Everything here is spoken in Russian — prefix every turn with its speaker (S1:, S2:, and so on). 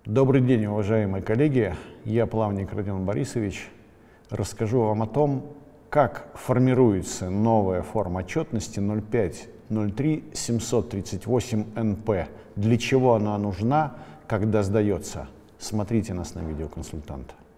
S1: Добрый день, уважаемые коллеги. Я Плавник Родион Борисович. Расскажу вам о том, как формируется новая форма отчетности 05.03.738-НП, для чего она нужна, когда сдается. Смотрите нас на видеоконсультанта.